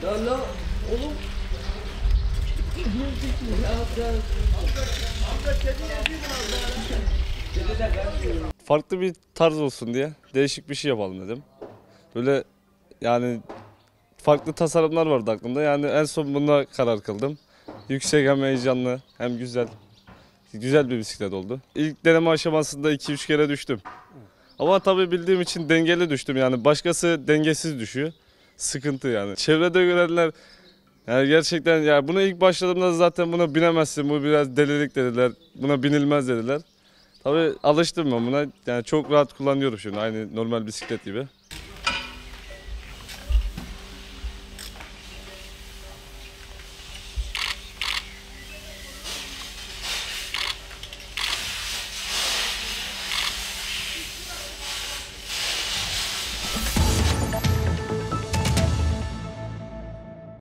La oğlum. Farklı bir tarz olsun diye değişik bir şey yapalım dedim. Böyle yani farklı tasarımlar vardı aklımda. Yani en son buna karar kıldım. Yüksek hem heyecanlı hem güzel. Güzel bir bisiklet oldu. İlk deneme aşamasında 2-3 kere düştüm. Ama tabii bildiğim için dengeli düştüm. Yani başkası dengesiz düşüyor. Sıkıntı yani. Çevrede görenler yani gerçekten ya buna ilk başladığımda zaten buna binemezsin. Bu biraz delilik dediler. Buna binilmez dediler. Tabii alıştım ben buna. Yani çok rahat kullanıyorum şimdi aynı normal bisiklet gibi.